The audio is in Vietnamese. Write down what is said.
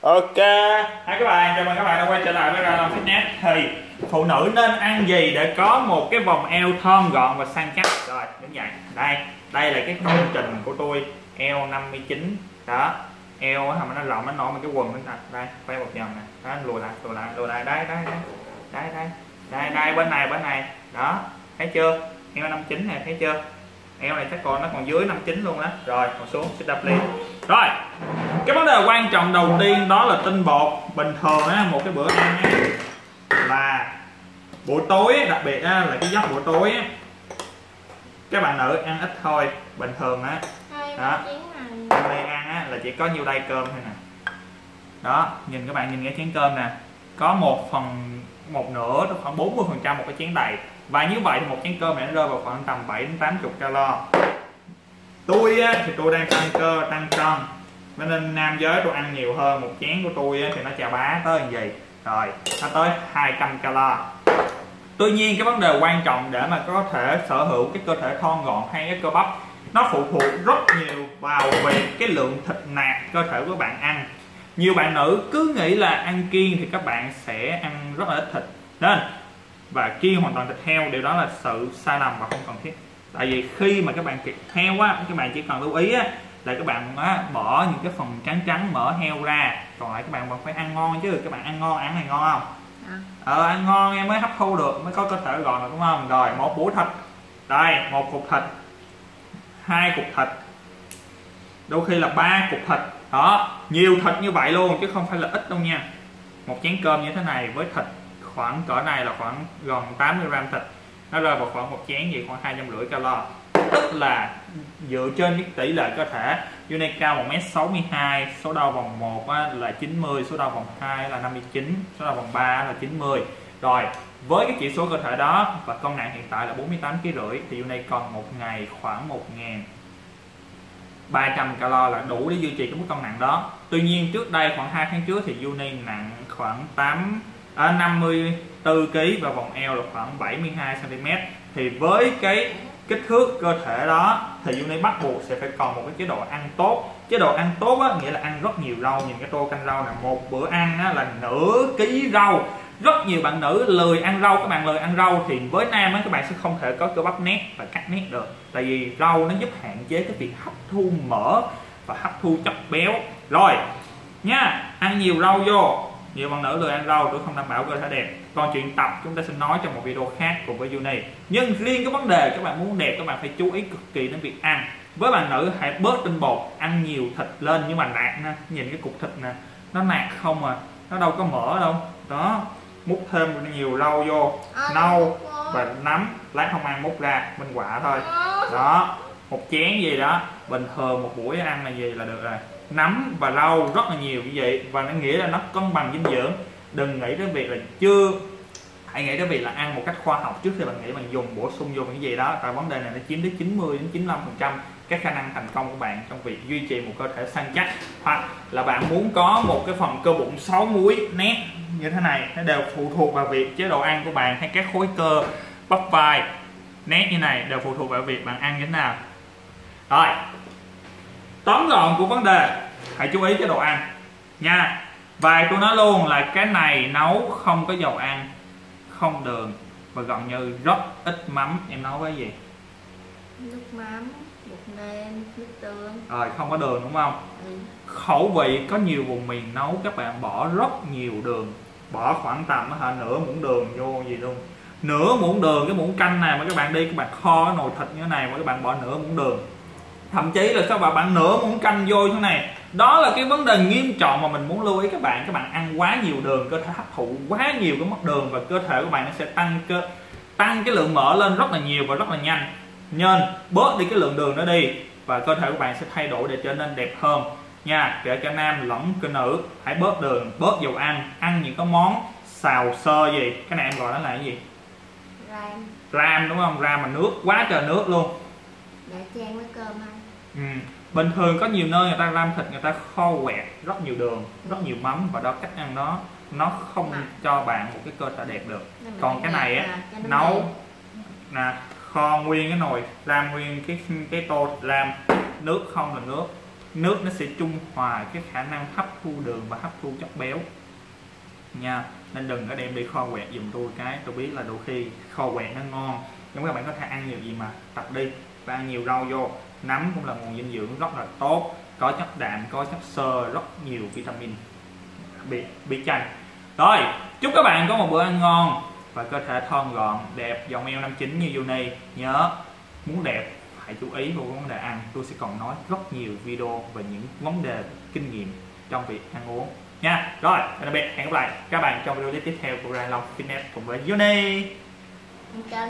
Ok, hai các bạn, chào mừng các bạn đã quay trở lại với Ra Long Fitness. Thì phụ nữ nên ăn gì để có một cái vòng eo thon gọn và săn chắc? Rồi, đứng dậy. Đây là cái công trình của tôi, eo 59 đó. Eo mà nó rộng, nó nổi một cái quần bên này. Đây, quay một vòng nè. Đó, lùi lại. Đây, bên này. Đó, thấy chưa? Eo 59 này, thấy chưa? Eo này chắc nó còn dưới 59 luôn đó. Rồi, còn xuống sit up liền. Rồi, cái vấn đề quan trọng đầu tiên đó là tinh bột. Bình thường á, một cái bữa ăn á, là buổi tối, đặc biệt á, là cái giấc buổi tối á, các bạn nữ ăn ít thôi. Bình thường á, đó, hôm nay ăn á, là chỉ có nhiêu đây cơm thôi nè. Đó, nhìn các bạn nhìn cái chén cơm nè, có một nửa, khoảng 40% một cái chén đầy. Và như vậy thì một chén cơm này nó rơi vào khoảng tầm 7 đến 80 calo. Tôi á, thì tôi đang tăng cơ, tăng cân, nên nam giới tôi ăn nhiều hơn. Một chén của tôi á, thì nó chà bá tới như vậy rồi, nó tới 200 calo. Tuy nhiên cái vấn đề quan trọng để mà có thể sở hữu cái cơ thể thon gọn hay cái cơ bắp, nó phụ thuộc rất nhiều vào việc cái lượng thịt nạc cơ thể của bạn ăn. Nhiều bạn nữ cứ nghĩ là ăn kiêng thì các bạn sẽ ăn rất là ít thịt, nên và kiêng hoàn toàn thịt heo, điều đó là sự sai lầm và không cần thiết. Tại vì khi mà các bạn thịt heo á, các bạn chỉ cần lưu ý á, là các bạn bỏ những cái phần trắng mỡ heo ra, còn lại các bạn vẫn phải ăn ngon chứ. Các bạn ăn ngon, ăn này ngon không? Ăn ngon em mới hấp thu được, mới có cơ thể gọn được, đúng không? Rồi, một búa thịt, đây, một cục thịt, hai cục thịt, đôi khi là 3 cục thịt. Đó, nhiều thịt như vậy luôn chứ không phải là ít đâu nha. Một chén cơm như thế này với thịt khoảng cỡ này là khoảng gần 80g thịt, nó rơi vào khoảng một chén gì khoảng 250 calo. Tức là dựa trên cái tỷ lệ cơ thể, Unai cao 1m62, số đo vòng 1 là 90, số đo vòng 2 là 59, số đo vòng 3 là 90. Rồi, với cái chỉ số cơ thể đó và cân nặng hiện tại là 48,5 kg thì Unai cần một ngày khoảng 1.300 calo là đủ để duy trì cái mức cân nặng đó. Tuy nhiên trước đây khoảng 2 tháng trước thì Unai nặng khoảng 54 kg và vòng eo là khoảng 72 cm. Thì với cái kích thước cơ thể đó thì Unai bắt buộc sẽ phải còn một cái chế độ ăn tốt. Chế độ ăn tốt á, nghĩa là ăn rất nhiều rau. Nhìn cái tô canh rau là một bữa ăn á, là nửa ký rau. Rất nhiều bạn nữ lười ăn rau. Các bạn lười ăn rau thì với nam á, các bạn sẽ không thể có cơ bắp nét và cắt nét được. Tại vì rau nó giúp hạn chế cái việc hấp thu mỡ và hấp thu chất béo. Rồi nha, ăn nhiều rau vô. Nhiều bạn nữ lười ăn rau, tôi không đảm bảo cơ thể đẹp. Còn chuyện tập chúng ta sẽ nói trong một video khác cùng với Unai. Nhưng riêng cái vấn đề các bạn muốn đẹp, các bạn phải chú ý cực kỳ đến việc ăn. Với bạn nữ hãy bớt tinh bột, ăn nhiều thịt lên. Nhưng mà nạc nè, nhìn cái cục thịt nè, nó nạc không à, nó đâu có mỡ đâu. Đó, múc thêm nhiều rau vô, nâu và nấm, lát không ăn múc ra, minh họa thôi. Đó, một chén gì đó, bình thường một buổi ăn là gì là được rồi. Nấm và rau rất là nhiều như vậy, và nó nghĩa là nó cân bằng dinh dưỡng. Đừng nghĩ đến việc là hãy nghĩ đến việc là ăn một cách khoa học trước khi bạn nghĩ bạn dùng bổ sung vô những gì đó. Tại vấn đề này nó chiếm đến 90 đến 95% các khả năng thành công của bạn trong việc duy trì một cơ thể săn chắc, hoặc là bạn muốn có một cái phần cơ bụng 6 múi nét như thế này. Nó đều phụ thuộc vào việc chế độ ăn của bạn, hay các khối cơ bắp vai nét như này đều phụ thuộc vào việc bạn ăn như thế nào. Rồi, tóm gọn của vấn đề, hãy chú ý chế độ ăn nha. Và tôi nói luôn là cái này nấu không có dầu ăn, không đường và gần như rất ít mắm. Em nấu với gì? Nước mắm, bột nêm, nước tương. Rồi, không có đường đúng không? Khẩu vị có nhiều vùng miền nấu các bạn bỏ rất nhiều đường, bỏ khoảng tầm nửa muỗng đường vô gì luôn. Nửa muỗng đường, cái muỗng canh này mà các bạn đi, các bạn kho cái nồi thịt như thế này mà các bạn bỏ nửa muỗng đường. Thậm chí là sao bạn nửa muỗng canh vô thế này. Đó là cái vấn đề nghiêm trọng mà mình muốn lưu ý các bạn. Các bạn ăn quá nhiều đường, cơ thể hấp thụ quá nhiều cái mức đường và cơ thể của bạn nó sẽ tăng cái lượng mỡ lên rất là nhiều và rất là nhanh. Nên bớt đi cái lượng đường đó đi và cơ thể của bạn sẽ thay đổi để trở nên đẹp hơn nha. Kể cả nam lẫn cơ nữ, hãy bớt đường, bớt dầu ăn những cái món xào sơ gì. Cái này em gọi nó là cái gì? Ram đúng không? Ram mà nước quá trời nước luôn. Để chan với cơm ăn. Bình thường có nhiều nơi người ta ram thịt, người ta kho quẹt rất nhiều đường, rất nhiều mắm, và đó cách ăn đó nó không cho bạn một cái cơ thể đẹp được. Còn cái này á, nấu nè, kho nguyên cái nồi ram, nguyên cái tô ram, nước không là nước, nước nó sẽ trung hòa cái khả năng hấp thu đường và hấp thu chất béo nha. Nên đừng có đem đi kho quẹt giùm tôi biết là đôi khi kho quẹt nó ngon, nhưng các bạn có thể ăn nhiều gì mà tập đi và ăn nhiều rau vô. Nấm cũng là nguồn dinh dưỡng rất là tốt, có chất đạm, có chất xơ, rất nhiều vitamin B chanh. Rồi, chúc các bạn có một bữa ăn ngon và cơ thể thon gọn đẹp dòng eo 59 như Uni. Nhớ, muốn đẹp hãy chú ý vào vấn đề ăn. Tôi sẽ còn nói rất nhiều video về những vấn đề kinh nghiệm trong việc ăn uống nha. Rồi, tạm biệt, hẹn gặp lại các bạn trong video tiếp theo của Ryan Long Fitness cùng với Uni.